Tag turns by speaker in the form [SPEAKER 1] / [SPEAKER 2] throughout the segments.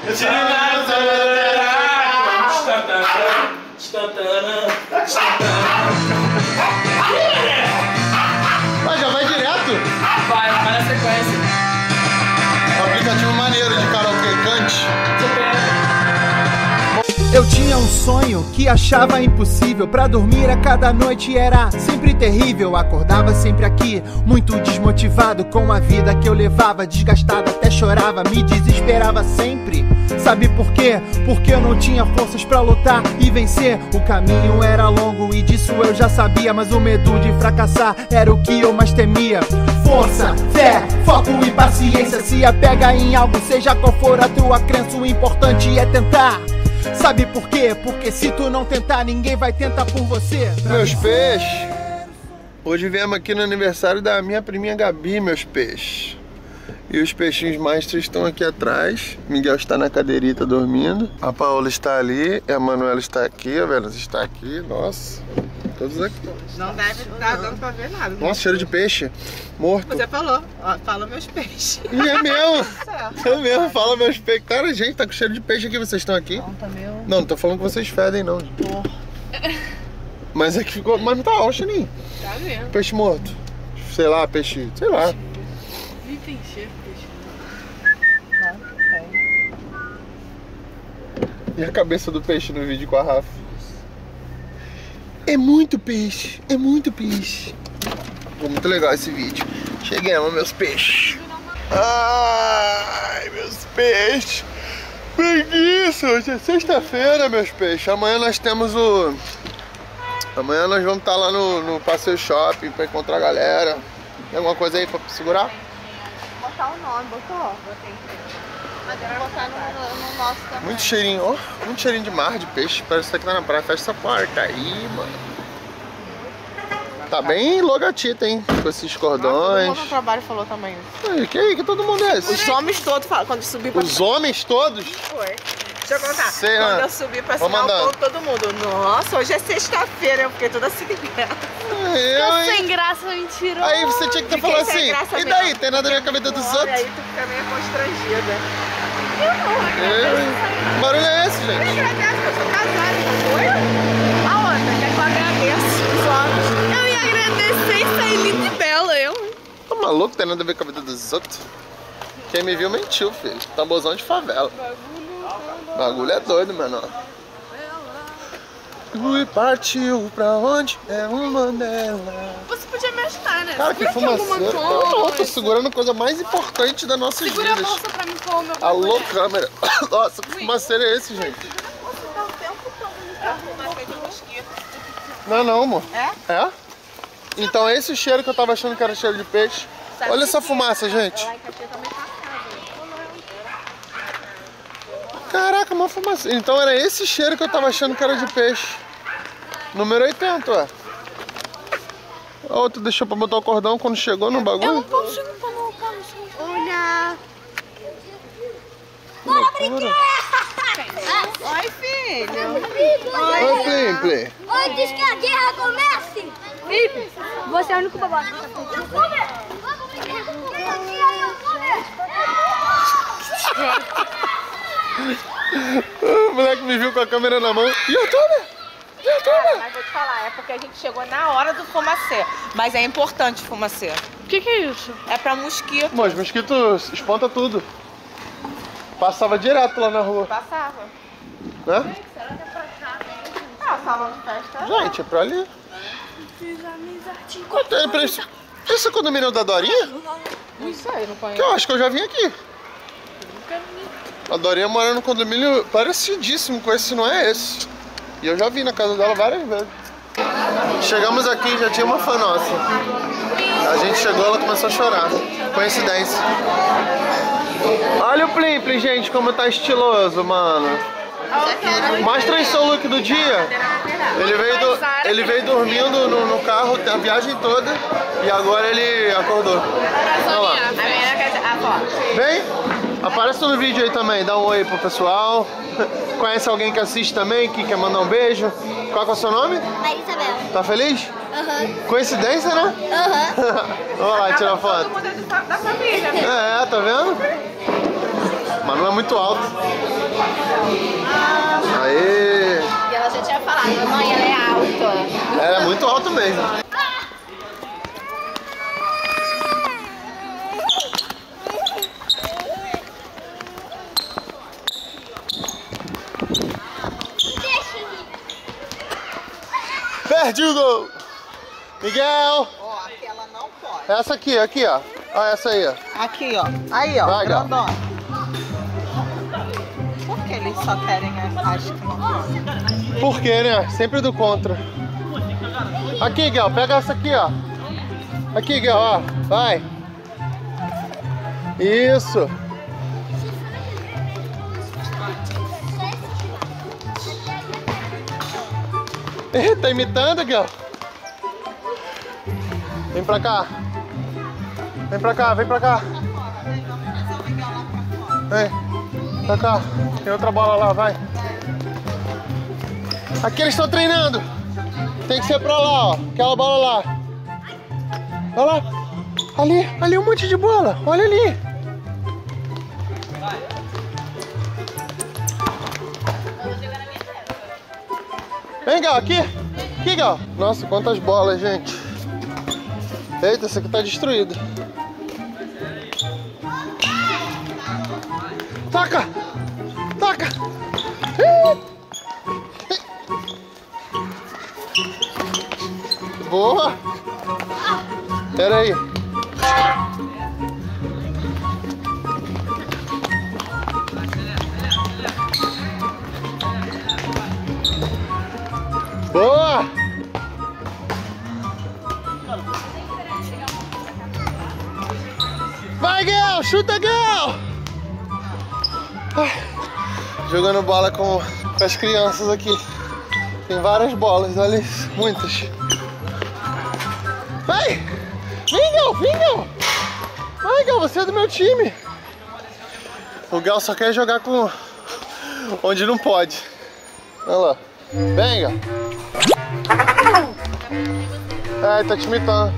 [SPEAKER 1] Mas já vai direto?
[SPEAKER 2] Vai na sequência.
[SPEAKER 1] Aplicativo maneiro de karaokê, cante.
[SPEAKER 3] Eu tinha um sonho que achava impossível. Pra dormir a cada noite era sempre terrível. Acordava sempre aqui, muito desmotivado com a vida que eu levava. Desgastado, até chorava, me desesperava sempre. Sabe por quê? Porque eu não tinha forças pra lutar e vencer. O caminho era longo e disso eu já sabia, mas o medo de fracassar era o que eu mais temia. Força, fé, foco e paciência. Se apega em algo, seja qual for a tua crença, o importante é tentar. Sabe por quê? Porque se tu não tentar, ninguém vai tentar por você.
[SPEAKER 1] Meus peixes, hoje viemos aqui no aniversário da minha priminha Gabi, meus peixes. E os peixinhos maestros estão aqui atrás. Miguel está na cadeirita dormindo. A Paola está ali, a Manuela está aqui, a Vênus está aqui. Nossa, todos aqui.
[SPEAKER 4] Não deve estar dando pra ver nada.
[SPEAKER 1] Nossa, cheiro de peixe morto.
[SPEAKER 4] Você falou, ó, fala meus peixes.
[SPEAKER 1] E é mesmo.
[SPEAKER 4] Certo.
[SPEAKER 1] É mesmo, fala meus peixes. Cara, gente, tá com cheiro de peixe aqui, vocês estão aqui?
[SPEAKER 4] Não, tá meu.
[SPEAKER 1] Não, não tô falando que vocês fedem, não. Mas é que ficou... Mas não tá, ó, Chininho.
[SPEAKER 4] Tá vendo?
[SPEAKER 1] Peixe morto. Sei lá, peixe... Sei lá.
[SPEAKER 4] Nem tem cheiro, peixe.
[SPEAKER 1] E a cabeça do peixe no vídeo com a Rafa. É muito peixe. É muito peixe. Ficou muito legal esse vídeo. Chegamos, meus peixes. Ai, meus peixes. Preguiça. Hoje é sexta-feira, meus peixes. Amanhã nós temos o... Amanhã nós vamos estar lá no Passeio Shopping pra encontrar a galera. Tem alguma coisa aí pra segurar?
[SPEAKER 4] Botar o nome, botou? Botei. Mas eu vou botar no nosso também.
[SPEAKER 1] Muito cheirinho, ó. Muito cheirinho de mar, de peixe. Parece que tá aqui na praia. Fecha essa porta aí, mano. Tá bem logatita, hein? Com esses cordões.
[SPEAKER 4] Todo mundo no trabalho falou também.
[SPEAKER 1] Ai, que todo mundo é esse?
[SPEAKER 4] Os homens todos falam, quando subi pra...
[SPEAKER 1] Os homens todos?
[SPEAKER 4] Foi. Deixa eu contar.
[SPEAKER 1] Sei,
[SPEAKER 4] quando
[SPEAKER 1] né?
[SPEAKER 4] eu subi pra
[SPEAKER 1] Vou
[SPEAKER 4] assinar o
[SPEAKER 1] mandar.
[SPEAKER 4] ponto, todo mundo. Nossa, hoje é sexta-feira, eu fiquei toda assim.
[SPEAKER 5] Sem graça, mentiroso.
[SPEAKER 1] Aí você tinha que ter falado assim, e daí? Tem nada a ver com a vida dos
[SPEAKER 4] E
[SPEAKER 1] outros?
[SPEAKER 4] aí tu fica meio constrangida.
[SPEAKER 1] Que barulho é esse,
[SPEAKER 4] Eu
[SPEAKER 1] gente?
[SPEAKER 4] agradeço que eu sou casada, tá doido? Aonde? Quer que eu agradeço os homens?
[SPEAKER 5] Eu ia agradecer e sair linda e bela, eu.
[SPEAKER 1] Tá maluco? Tem nada a ver com a vida dos outros? Quem me viu mentiu, filho. Tamborzão de favela. Bagulho é doido, menor. E partiu pra onde é uma dela.
[SPEAKER 5] Você podia me ajudar, né?
[SPEAKER 1] Cara, que
[SPEAKER 5] Segura aqui
[SPEAKER 1] fumaceiro.
[SPEAKER 5] alguma
[SPEAKER 1] Não,
[SPEAKER 5] coisa.
[SPEAKER 1] tô segurando a coisa mais importante das nossas
[SPEAKER 5] Segura a
[SPEAKER 1] vidas.
[SPEAKER 5] bolsa pra mim pôr o meu
[SPEAKER 1] Alô,
[SPEAKER 5] bagulho.
[SPEAKER 1] câmera. Nossa, que fumaceiro é esse, gente?
[SPEAKER 4] Você tá o tempo todo no carro, uma coisa de mosquito.
[SPEAKER 1] Não, não, amor.
[SPEAKER 4] É?
[SPEAKER 1] É? Então é esse o cheiro que eu tava achando que era cheiro de peixe. Olha essa fumaça, gente.
[SPEAKER 4] Lá em Caxias também tá casa.
[SPEAKER 1] Caraca, uma fumaça. Então era esse cheiro que eu tava achando que era de peixe. Número 80, ué. A outra deixou pra botar o cordão quando chegou no
[SPEAKER 5] Eu
[SPEAKER 1] bagulho.
[SPEAKER 5] não consigo colocar no seu...
[SPEAKER 4] Olha!
[SPEAKER 1] Bora brincar!
[SPEAKER 4] Oi, filho!
[SPEAKER 1] Oi, Plim, Plim.
[SPEAKER 6] Oi, diz que a guerra comece! Felipe, você é o único babaca. Eu comer!
[SPEAKER 1] O moleque me viu com a câmera na mão. YouTuber! YouTuber!
[SPEAKER 4] Mas vou te falar, é porque a gente chegou na hora do fumacê. Mas é importante o fumacê.
[SPEAKER 5] O que é isso?
[SPEAKER 4] É pra mosquito.
[SPEAKER 1] Mas mosquito espanta tudo. Passava direto lá na rua,
[SPEAKER 4] Passava.
[SPEAKER 1] né?
[SPEAKER 4] Ah, salão de festa.
[SPEAKER 1] Gente, é pra ali. Quanto é pra isso? Esse é o condomínio da Dorinha?
[SPEAKER 4] Não sei, não
[SPEAKER 1] Que
[SPEAKER 4] conheço.
[SPEAKER 1] eu acho que eu já vim aqui. A Dorinha mora num condomínio parecidíssimo com esse, não é esse. E eu já vi na casa dela várias vezes. Chegamos aqui e já tinha uma fã nossa. A gente chegou, ela começou a chorar. Coincidência. Olha o Plim Plim, gente, como tá estiloso, mano. Mostra aí seu look do dia. Ele veio dormindo no carro a viagem toda e agora ele acordou. Olha lá.
[SPEAKER 4] A menina quer dizer,
[SPEAKER 1] Vem, aparece no vídeo aí também, dá um oi pro pessoal. Conhece alguém que assiste também, que quer mandar um beijo? Qual que é o seu nome?
[SPEAKER 6] Marisabel.
[SPEAKER 1] Tá feliz?
[SPEAKER 6] Aham.
[SPEAKER 1] Coincidência, né?
[SPEAKER 6] Aham.
[SPEAKER 1] Vamos lá tirar
[SPEAKER 4] todo
[SPEAKER 1] foto.
[SPEAKER 4] mundo é da família.
[SPEAKER 1] É, tá vendo? mas não é muito alto. Aê!
[SPEAKER 4] E ela já tinha falado, mãe, ela é alta.
[SPEAKER 1] Ela é muito alto mesmo. Perdi o gol! Miguel!
[SPEAKER 7] Ó, aquela não pode.
[SPEAKER 1] Essa aqui, ó. Olha essa aí, ó.
[SPEAKER 7] Aqui, ó. Aí, ó,
[SPEAKER 1] Vai, Gal.
[SPEAKER 7] grandona. Por que eles só querem as que não podem?
[SPEAKER 1] Por quê, né? Sempre do contra. Aqui, Gal, pega essa aqui, ó. Aqui, Gal, ó. Vai. Isso. Tá imitando, Gal? Vem pra cá. Vem pra cá, vem pra cá. Vem. Pra cá. Tem outra bola lá, vai. Aqui eles estão treinando. Tem que ser pra lá, ó. Aquela bola lá. Olha lá. Ali um monte de bola. Olha ali. Vem, Gal, aqui. Aqui, Gal. Nossa, quantas bolas, gente. Eita, essa aqui tá destruída. Taca! Taca! Boa! Pera aí. Boa! Vai, Gal! Chuta, Gal! Jogando bola com as crianças aqui. Tem várias bolas, olha isso, muitas. Vai! Vem, Gal! Vem, Gal! Vai, Gal, você é do meu time. O Gal só quer jogar com onde não pode. Olha lá. Vem, Gal! É, ele tá te imitando.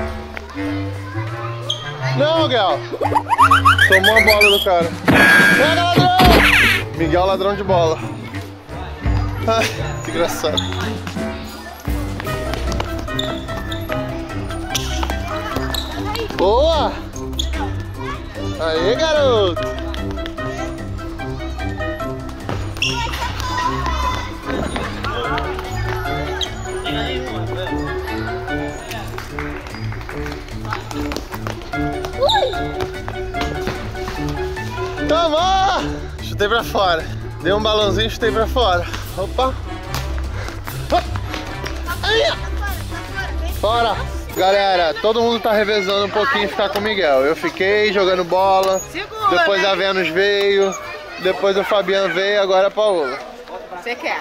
[SPEAKER 1] Não, Gal! Tomou a bola do cara. Pega, ladrão! Miguel, ladrão de bola. Ai, que engraçado. Boa! Aê, garoto! Toma! Chutei pra fora. Dei um balãozinho e chutei pra fora. Opa! Aí! Fora! Galera, todo mundo tá revezando um pouquinho e ficar com o Miguel. Eu fiquei jogando bola.
[SPEAKER 7] Segura,
[SPEAKER 1] Depois a Vênus veio. Depois o Fabiano veio. Agora a Paola.
[SPEAKER 7] Você quer?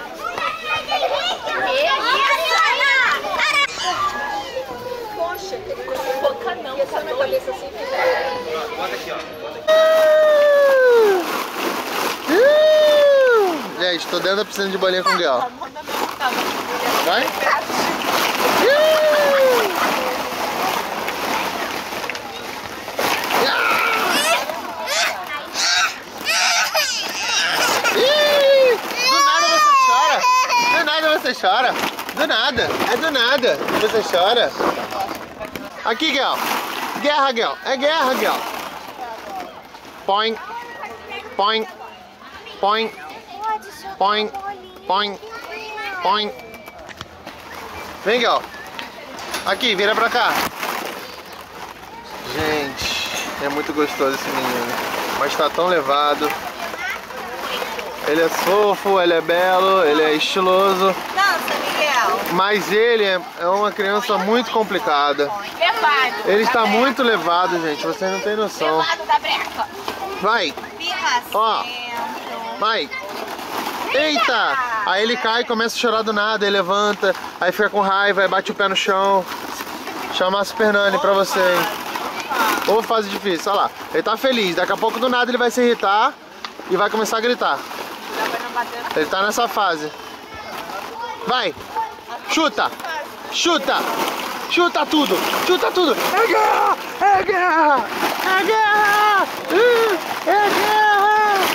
[SPEAKER 4] Poxa, boca não, essa minha cabeça assim.
[SPEAKER 2] Bota aqui, ó.
[SPEAKER 1] Gente, tô dentro da piscina de bolinha com o Miguel. Vai? Do nada você chora. Do nada você chora. Do nada. É do nada. Você chora. Aqui, Gal. Guerra, Gal. É guerra, Gal. Põe. Põe. Põe. Põe. Põe. Põe. Vem, Gal. Aqui, vira pra cá. Gente, é muito gostoso esse menino. Mas tá tão levado. Ele é fofo, ele é belo, ele é estiloso.
[SPEAKER 7] Dança, Miguel.
[SPEAKER 1] Mas ele é uma criança muito complicada.
[SPEAKER 4] Levado.
[SPEAKER 1] Ele está muito levado, gente. Vocês não têm noção.
[SPEAKER 4] Levado da breca.
[SPEAKER 1] Vai. Ó. Vai. Eita! Aí ele cai, começa a chorar do nada, aí levanta, aí fica com raiva, aí bate o pé no chão. Chama a Super Nani pra você, hein? Ou fase difícil, olha lá. Ele tá feliz, daqui a pouco do nada ele vai se irritar e vai começar a gritar. Ele tá nessa fase. Vai! Chuta! Chuta! Chuta tudo! Chuta tudo! É guerra! É guerra! É guerra! É guerra!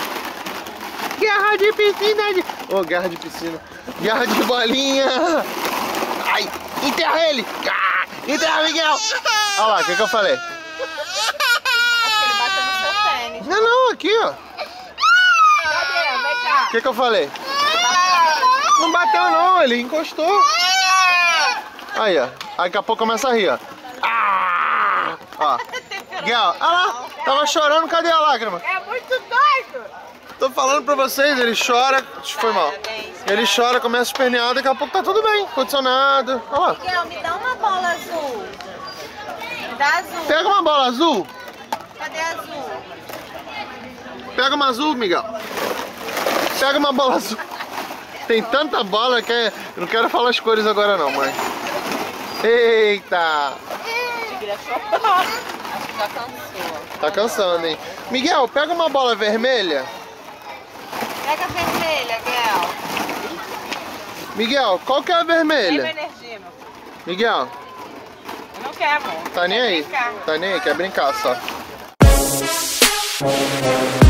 [SPEAKER 1] piscina. Ô, guerra de piscina. Guerra de bolinha. Ai, enterra ele. Enterra, Miguel. Olha lá, o que eu falei?
[SPEAKER 7] Acho que ele bateu no seu tênis.
[SPEAKER 1] Não, aqui, ó.
[SPEAKER 7] Cadê? Vem cá.
[SPEAKER 1] O que eu falei? Não bateu não, ele encostou. Aí, ó. Aí daqui a pouco começa a rir, ó. Ó. Miguel, olha lá. Tava chorando, cadê a lágrima?
[SPEAKER 7] É muito doido.
[SPEAKER 1] Tô falando pra vocês, ele chora. Foi mal. Ele chora, começa a espernear, daqui a pouco tá tudo bem. Condicionado. Olha lá.
[SPEAKER 7] Miguel, me dá uma bola azul. Me dá azul.
[SPEAKER 1] Pega uma bola azul.
[SPEAKER 7] Cadê azul?
[SPEAKER 1] Pega uma azul, Miguel. Pega uma bola azul. Tem tanta bola que eu não quero falar as cores agora não, mãe. Eita!
[SPEAKER 7] Tigre chorar. Acho que já cansou.
[SPEAKER 1] Tá cansando, hein? Miguel, pega uma bola vermelha.
[SPEAKER 7] Pega a vermelha, Miguel.
[SPEAKER 1] Miguel, qual que é a
[SPEAKER 7] Leva
[SPEAKER 1] vermelha?
[SPEAKER 7] energia, meu filho.
[SPEAKER 1] Miguel,
[SPEAKER 7] Eu não quero, amor.
[SPEAKER 1] tá nem
[SPEAKER 7] Quer
[SPEAKER 1] aí?
[SPEAKER 7] brincar.
[SPEAKER 1] Tá nem aí, quer brincar só.